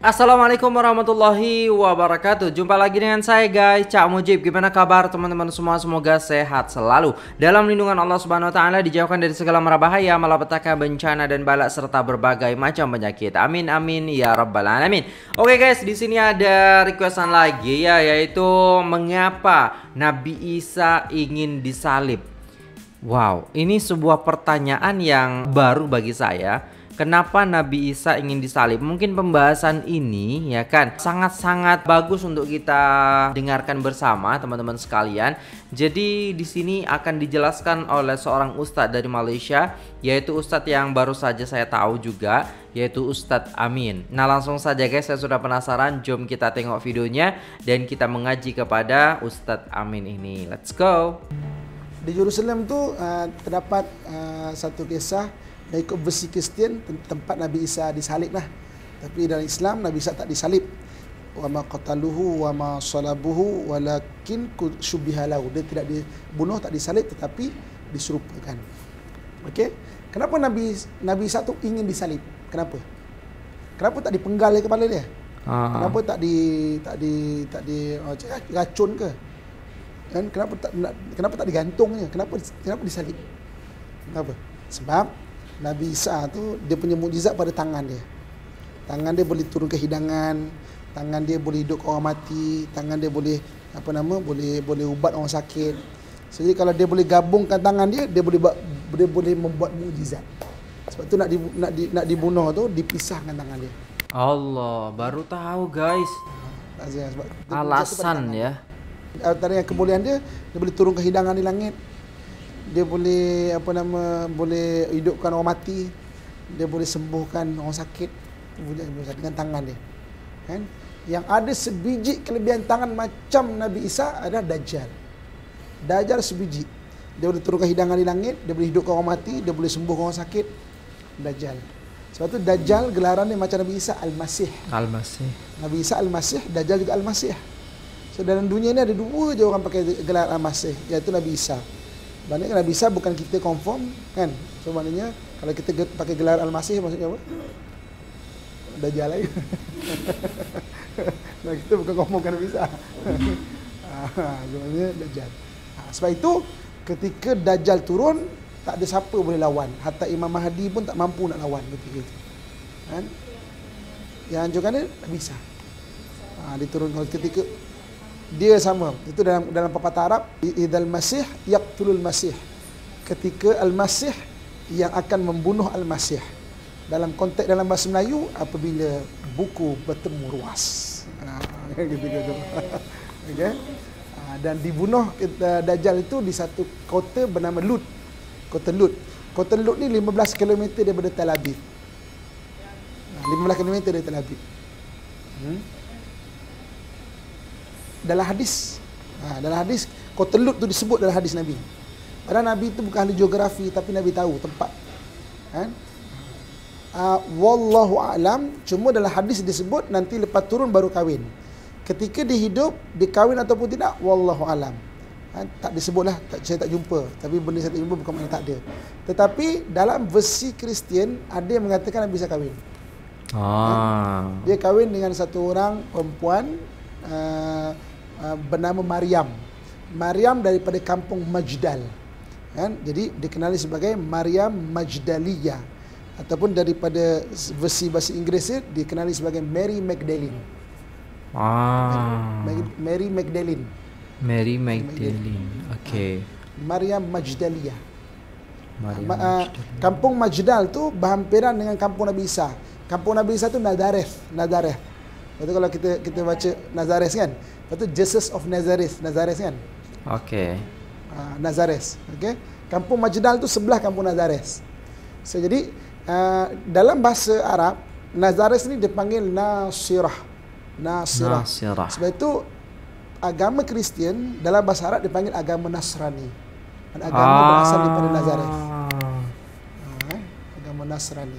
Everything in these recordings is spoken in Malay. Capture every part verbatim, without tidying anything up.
Assalamualaikum warahmatullahi wabarakatuh. Jumpa lagi dengan saya guys, Cak Mujib. Gimana kabar teman-teman semua? Semoga sehat selalu dalam lindungan Allah Subhanahu wa taala, dijauhkan dari segala mara bahaya, malapetaka, bencana dan balak serta berbagai macam penyakit. Amin amin ya rabbal alamin. Oke guys, di sini ada requestan lagi ya, yaitu mengapa Nabi Isa ingin disalib. Wow, ini sebuah pertanyaan yang baru bagi saya. Kenapa Nabi Isa ingin disalib? Mungkin pembahasan ini ya kan sangat-sangat bagus untuk kita dengarkan bersama teman-teman sekalian. Jadi di sini akan dijelaskan oleh seorang ustadz dari Malaysia, yaitu ustadz yang baru saja saya tahu juga, yaitu Ustadz Amin. Nah langsung saja guys, saya sudah penasaran, jom kita tengok videonya dan kita mengaji kepada Ustadz Amin ini. Let's go. Di Yerusalem tu uh, terdapat uh, satu kisah dari ikut versi Kristian tempat Nabi Isa disalib lah. Tapi dalam Islam Nabi Isa tak disalib. Wa ma qataluhu wa ma salabuhu walakin syubbiha lahu. Dia tidak dibunuh, tak disalib, tetapi diserupakan. Okey. Kenapa Nabi Nabi Isa tu ingin disalib? Kenapa? Kenapa tak dipenggal ke kepala dia? Aha. Kenapa tak di tak di tak di oh, racun ke? Dan kenapa tak kenapa tak digantungnya? Kenapa kenapa disalib? Kenapa? Sebab Nabi Isa tu dia punya mukjizat pada tangan dia. Tangan dia boleh turun ke hidangan, tangan dia boleh hidup orang mati, tangan dia boleh apa nama boleh boleh ubat orang sakit. Jadi kalau dia boleh gabungkan tangan dia, dia boleh dia boleh membuat mukjizat. Sebab tu nak di, nak di, nak dibunuh tu dipisahkan tangan dia. Allah, baru tahu guys. Sebab Alasan ya. Antara yang kebolehan dia, dia boleh turun ke hidangan di langit. Dia boleh apa nama boleh hidupkan orang mati, dia boleh sembuhkan orang sakit dengan tangan dia. Kan? Yang ada sebiji kelebihan tangan macam Nabi Isa adalah Dajjal. Dajjal sebiji. Dia boleh turun ke hidangan di langit, dia boleh hidupkan orang mati, dia boleh sembuhkan orang sakit. Dajjal. Sebab tu Dajjal gelaran dia macam Nabi Isa Al-Masih. Al-Masih. Nabi Isa Al-Masih, Dajjal juga Al-Masih. So dalam dunia ni ada dua je orang pakai gelar Al-Masih, iaitu Nabi Isa. Maknanya Nabi Isa bukan kita confirm kan. So maknanya kalau kita pakai gelar Al-Masih maksudnya apa? Dajjal lagi. Nah, kita bukan confirm kan Nabi Isa. Ah, maknanya Dajjal. Ah, sebab itu ketika Dajjal turun, tak ada siapa boleh lawan. Hatta Imam Mahdi pun tak mampu nak lawan ketika itu. Kan? Yang hancurkan dia Nabi Isa. Ah, diturunkan ketika dia sama. Itu dalam dalam pepatah Arab, idzal masih yaqtulul masih. Ketika al-masih yang akan membunuh al-masih. Dalam konteks dalam bahasa Melayu, apabila buku bertemu ruas. Ha, ketika itu. Okey. Ha, dan dibunuh kita, Dajjal itu di satu kota bernama Lut. Kota Lut. Kota Lut ni lima belas kilometer daripada Tel Aviv. Ha, lima belas kilometer dari Tel Aviv. Hmm? Dalam hadis, ha, dalam hadis kota Lut tu disebut dalam hadis Nabi. Padahal Nabi itu bukan ahli geografi, tapi Nabi tahu tempat. Kan? Uh, wallahu a'lam. Cuma dalam hadis disebut nanti lepas turun baru kahwin. Ketika dia hidup, dia kahwin ataupun tidak, wallahu a'lam. Ha, tak disebutlah, tak, saya tak jumpa. Tapi benda saya tak jumpa bukan maknanya tak ada. Tetapi dalam versi Kristian ada yang mengatakan Nabi bisa kahwin. Ah. Ha? Dia kahwin dengan satu orang perempuan uh, Uh, bernama Maryam. Maryam daripada kampung Majdal. Kan? Jadi dikenali sebagai Maryam Majdaliyah, ataupun daripada versi bahasa Inggerisnya dikenali sebagai Mary Magdalene. Ah. Mary, Mary Magdalene. Mary Magdalene. Okey. Maryam Majdaliyah. Maryam Ma, uh, kampung Majdal tu berhampiran dengan kampung Nabi Isa. Kampung Nabi Isa tu Nazareth, Nazareth. Betul kalau kita kita baca Nazareth kan? Lepas tu Jesus of Nazareth, Nazareth kan? Okey. Uh, Nazareth, okey. Kampung Majdal tu sebelah kampung Nazareth. So jadi uh, dalam bahasa Arab Nazareth ni dipanggil Nasirah. Nasirah. Nasirah. Sebab itu agama Kristian dalam bahasa Arab dipanggil agama Nasrani. Dan agama ah. berasal daripada Nazareth. Uh, agama Nasrani.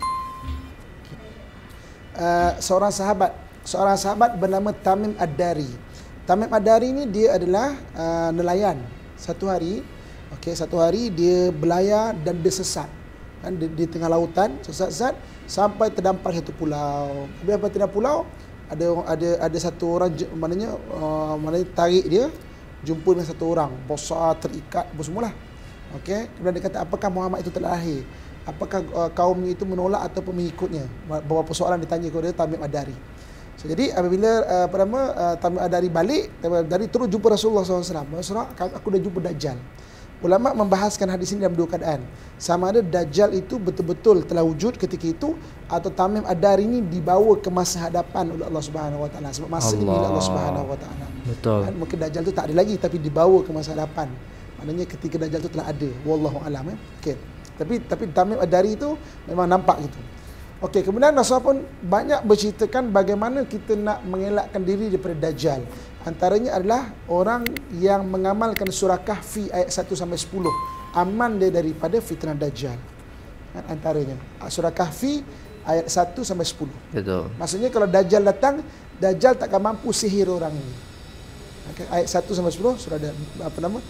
Uh, seorang sahabat seorang sahabat bernama Tamim Ad-Dari. Tamim Ad-Dari ni dia adalah uh, nelayan. Satu hari, okey, satu hari dia belayar dan dia sesat. kan di, di tengah lautan sesat-sesat sampai terdampar satu pulau. Habis apa terdampar pulau, ada ada ada satu orang maknanya uh, maknanya tarik dia jumpa dengan satu orang besar terikat apa semualah. Okey, kemudian dia kata apakah Muhammad itu telah lahir? Apakah uh, kaum itu menolak ataupun mengikutnya? Beberapa soalan ditanya kepada Tamim Ad-Dari. So, jadi apabila uh, apa nama uh, Tamim Ad-Dari balik, Tamim Ad-Dari terus jumpa Rasulullah sallallahu alaihi wasallam. Rasulullah, aku dah jumpa Dajjal. Ulama membahaskan hadis ini dalam dua keadaan. Sama ada Dajjal itu betul-betul telah wujud ketika itu atau Tamim Ad-Dari ini dibawa ke masa hadapan oleh Allah Subhanahu Wa Taala. Sebab masa Allah. ini Allah Subhanahu Wa Taala. Betul. Kan, mungkin Dajjal itu tak ada lagi tapi dibawa ke masa hadapan. Maknanya ketika Dajjal itu telah ada. Wallahu alam ya. Okey. Tapi tapi Tamim Ad-Dari itu memang nampak gitu. Okey, kemudian Rasulullah pun banyak berceritakan bagaimana kita nak mengelakkan diri daripada Dajjal. Antaranya adalah orang yang mengamalkan surah Kahfi ayat satu sampai sepuluh. Aman dia daripada fitnah Dajjal. Kan, antaranya surah Kahfi ayat satu sampai sepuluh. Betul. Maksudnya kalau Dajjal datang, Dajjal takkan mampu sihir orang ini. Okay, ayat satu sampai sepuluh surah apa nama?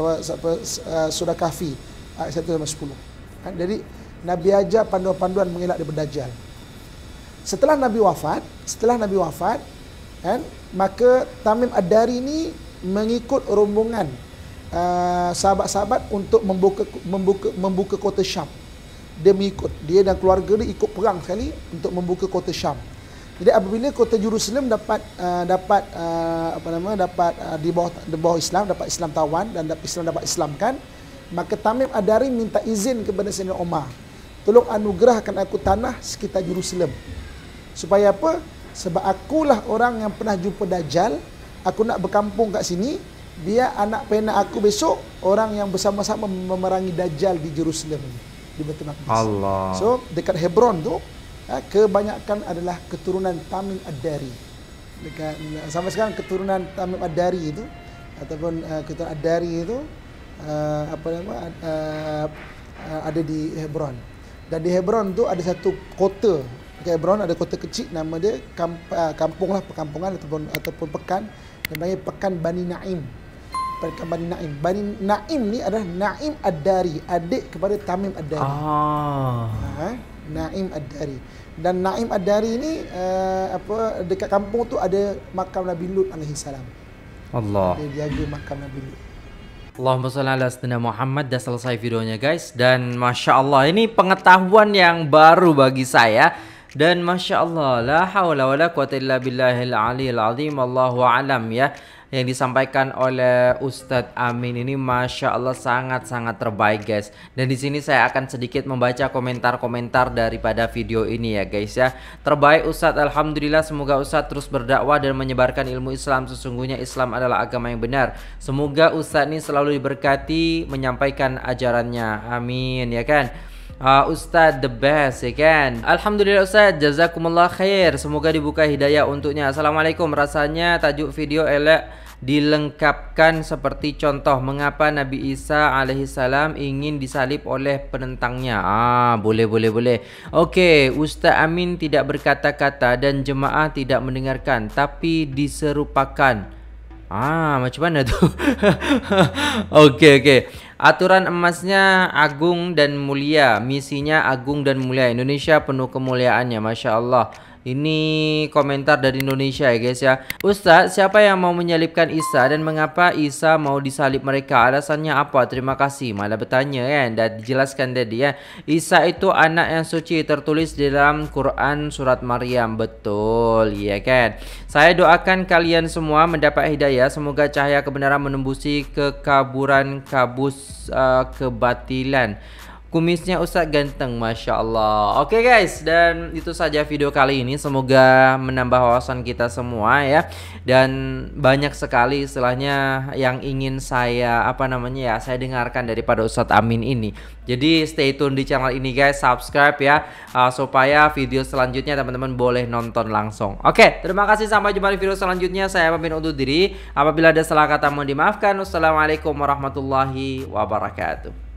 Surah Kahfi ayat satu sampai sepuluh. Kan, jadi Nabi ajar panduan-panduan mengelak daripada Dajjal. Setelah Nabi wafat, setelah Nabi wafat, kan, maka Tamim Ad-Dari ini mengikut rombongan uh, sahabat-sahabat untuk membuka membuka membuka kota Syam. Dia mengikut, dia dan keluarga dia ikut perang sekali untuk membuka kota Syam. Jadi apabila kota Jerusalem dapat uh, dapat uh, apa nama dapat uh, di bawah di bawah Islam, dapat Islam tawan dan dapat Islam dapat Islamkan, maka Tamim Ad-Dari minta izin kepada Sayyidina Umar, tolong anugerahkan aku tanah sekitar Jerusalem. Supaya apa? Sebab akulah orang yang pernah jumpa Dajjal, aku nak berkampung kat sini, biar anak penak aku besok orang yang bersama-sama memerangi Dajjal di Jerusalem, di Baitul Maqdis. Allah. So dekat Hebron tu, kebanyakan adalah keturunan Tamim Ad-Dari. Dekat sampai sekarang keturunan Tamim Ad-Dari itu ataupun uh, keturunan Ad-Dari itu uh, apa nama uh, uh, ada di Hebron. Dan di Hebron tu ada satu kota. Di Hebron ada kota kecil nama dia kamp, uh, kampung lah, perkampungan ataupun ataupun pekan, namanya Pekan Bani Naim. Pekan Bani Naim. Bani Naim ni adalah Naim Ad-Dari, adik kepada Tamim Ad-Dari. Ah. Ha? Naim Ad-Dari. Dan Naim Ad-Dari ni uh, apa dekat kampung tu ada makam Nabi Lut alaihi salam. Allah. Dia jaga makam Nabi Lut. Allahumma shalli ala sayyidina Muhammad. Dah selesai videonya guys. Dan Masya Allah, ini pengetahuan yang baru bagi saya. Dan Masya Allah, la hawla wa la quwata illa billahil aliyil azim. Allahu alam ya. Yang disampaikan oleh Ustadz Amin ini Masya Allah sangat-sangat terbaik guys. Dan di sini saya akan sedikit membaca komentar-komentar daripada video ini ya guys ya. Terbaik Ustadz, alhamdulillah, semoga Ustadz terus berdakwah dan menyebarkan ilmu Islam. Sesungguhnya Islam adalah agama yang benar. Semoga Ustadz ini selalu diberkati menyampaikan ajarannya, amin ya kan. Uh, Ustadz the best ya kan. Alhamdulillah Ustadz, jazakumullah khair, semoga dibuka hidayah untuknya. Assalamualaikum, rasanya tajuk video elek dilengkapkan seperti contoh mengapa Nabi Isa alaihissalam ingin disalib oleh penentangnya. Ah, boleh boleh boleh. Okey, Ustaz Amin tidak berkata-kata dan jemaah tidak mendengarkan tapi diserupakan. Ah, macam mana tu? Okey okey. Aturan emasnya agung dan mulia, misinya agung dan mulia. Indonesia penuh kemuliaannya, Masya Allah. Ini komentar dari Indonesia ya guys ya. Ustaz, siapa yang mau menyalibkan Isa dan mengapa Isa mau disalib mereka? Alasannya apa? Terima kasih. Malah bertanya kan. Dan dijelaskan tadi ya. Isa itu anak yang suci, tertulis di dalam Quran surat Maryam. Betul ya kan. Saya doakan kalian semua mendapat hidayah. Semoga cahaya kebenaran menembusi kekaburan kabus uh, kebatilan. Kumisnya Ustadz ganteng, Masya Allah. Oke guys, dan itu saja video kali ini. Semoga menambah wawasan kita semua ya. Dan banyak sekali istilahnya yang ingin saya apa namanya ya saya dengarkan daripada Ustadz Amin ini. Jadi stay tune di channel ini guys, subscribe ya, uh, supaya video selanjutnya teman-teman boleh nonton langsung. Oke, terima kasih, sampai jumpa di video selanjutnya. Saya pamit undur diri. Apabila ada salah kata mohon dimaafkan. Wassalamualaikum warahmatullahi wabarakatuh.